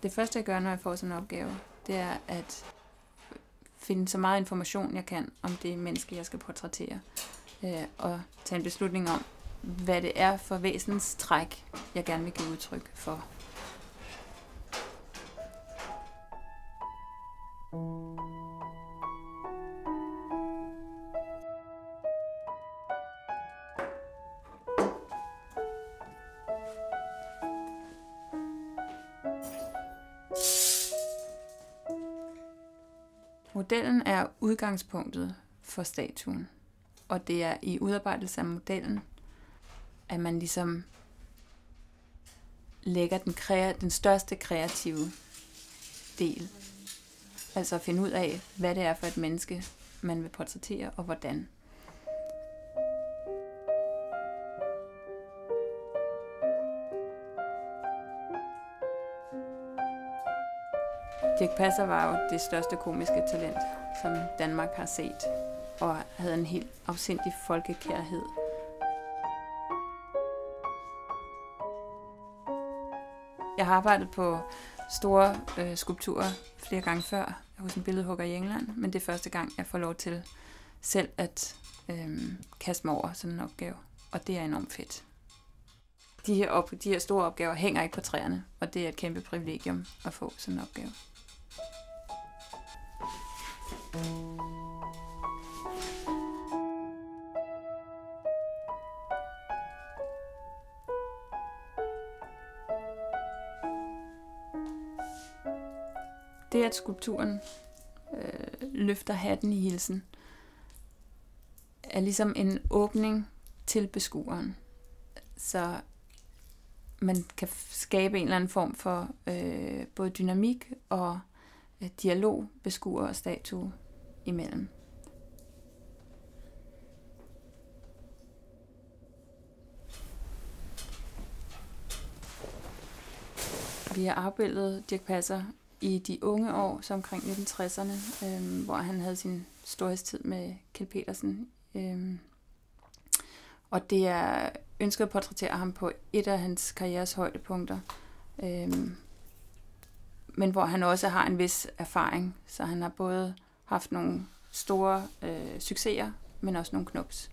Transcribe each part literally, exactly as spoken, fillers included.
Det første, jeg gør, når jeg får sådan en opgave, det er at finde så meget information, jeg kan om det menneske, jeg skal portrættere. Øh, og tage en beslutning om, hvad det er for væsenstræk, jeg gerne vil give udtryk for. Modellen er udgangspunktet for statuen, og det er i udarbejdelse af modellen, at man ligesom lægger den, krea- den største kreative del. Altså at finde ud af, hvad det er for et menneske, man vil portrættere, og hvordan. Dirch Passer var jo det største komiske talent, som Danmark har set, og havde en helt afsindig folkekærhed. Jeg har arbejdet på store øh, skulpturer flere gange før hos en billedhugger i England, men det er første gang, jeg får lov til selv at øh, kaste mig over sådan en opgave, og det er enormt fedt. De her, op- de her store opgaver hænger ikke på træerne, og det er et kæmpe privilegium at få sådan en opgave. Det, at skulpturen øh, løfter hatten i hilsen, er ligesom en åbning til beskueren. Så man kan skabe en eller anden form for øh, både dynamik og øh, dialog beskuer og statue imellem. Vi har afbildet Dirch Passer i de unge år, så omkring nitten tresserne, øh, hvor han havde sin storhedstid med Kjeld Petersen. Øh, og det er ønsket at portrættere ham på et af hans karrieres højdepunkter, øh, men hvor han også har en vis erfaring, så han har både haft nogle store øh, succeser, men også nogle knups.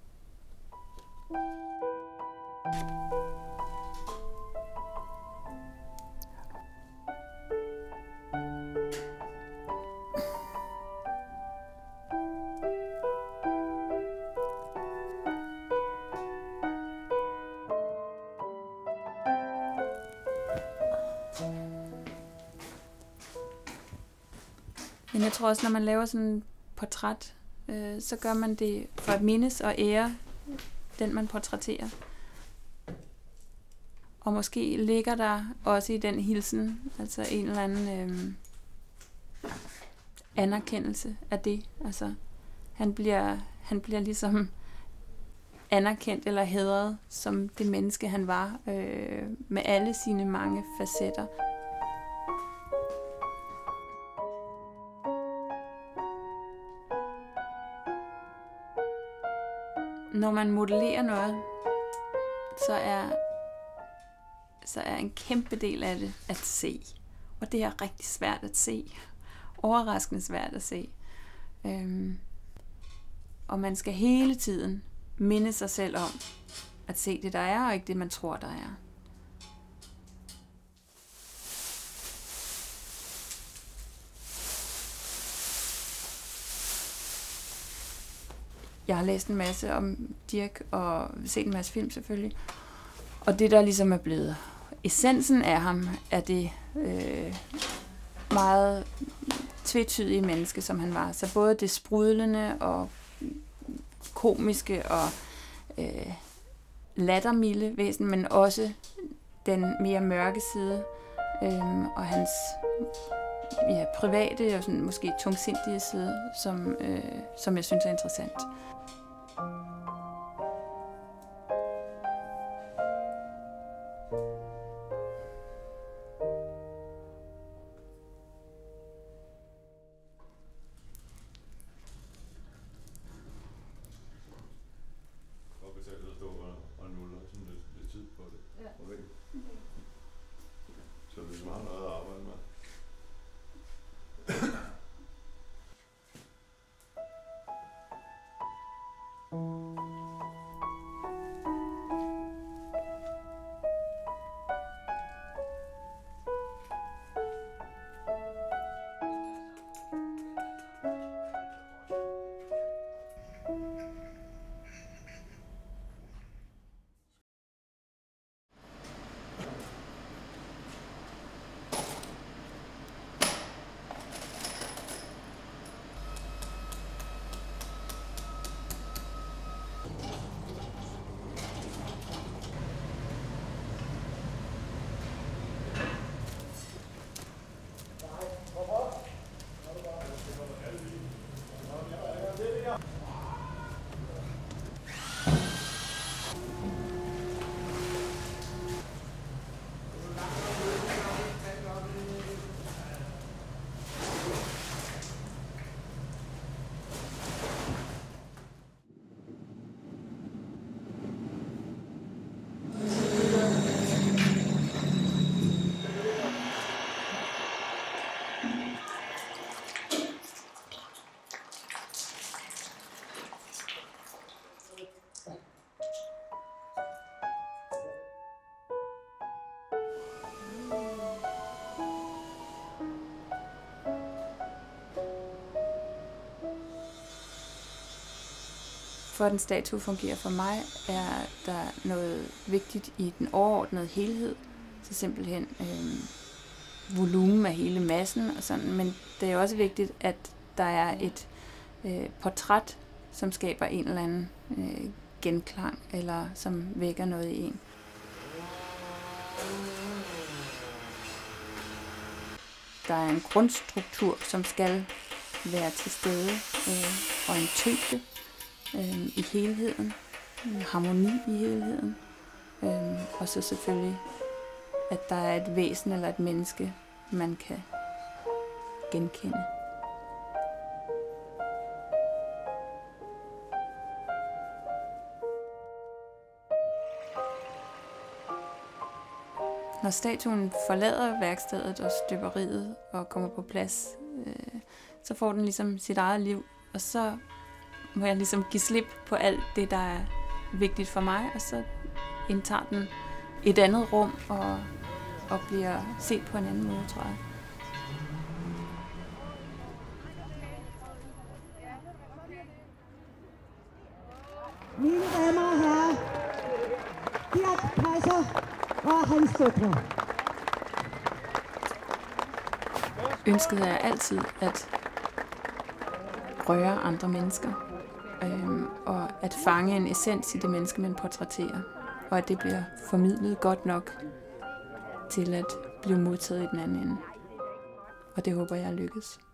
Men jeg tror også, når man laver sådan et portræt, øh, så gør man det for at mindes og ære den, man portrætterer. Og måske ligger der også i den hilsen, altså en eller anden øh, anerkendelse af det. Altså, han bliver, han bliver ligesom anerkendt eller hædret som det menneske, han var, øh, med alle sine mange facetter. Når man modellerer noget, så er, så er en kæmpe del af det at se. Og det er rigtig svært at se. Overraskende svært at se. Øhm, og man skal hele tiden minde sig selv om at se det, der er, og ikke det, man tror, der er. Jeg har læst en masse om Dirch og set en masse film selvfølgelig. Og det, der ligesom er blevet essensen af ham, er det øh, meget tvetydige menneske, som han var. Så både det sprudlende og komiske og øh, lattermilde væsen, men også den mere mørke side øh, og hans ja, private og sådan, måske tungsindige side, som, øh, som jeg synes er interessant. Så det er meget noget at arbejde med. For at en statue fungerer for mig, er der noget vigtigt i den overordnede helhed. Så simpelthen øh, volumen af hele massen og sådan. Men det er også vigtigt, at der er et øh, portræt, som skaber en eller anden øh, genklang, eller som vækker noget i en. Der er en grundstruktur, som skal være til stede, øh, og en tyngde øh, i helheden, en harmoni i helheden, øh, og så selvfølgelig, at der er et væsen eller et menneske, man kan genkende. Når statuen forlader værkstedet og støberiet og kommer på plads, øh, så får den ligesom sit eget liv, og så må jeg ligesom give slip på alt det, der er vigtigt for mig, og så indtager den et andet rum og, og bliver set på en anden måde, tror jeg. Mine damer og herrer, Dirch Passer og hans døtre. Ønsket er altid at røre andre mennesker, øhm, og at fange en essens i det menneske, man portrætterer, og at det bliver formidlet godt nok til at blive modtaget i den anden ende. Og det håber jeg lykkes.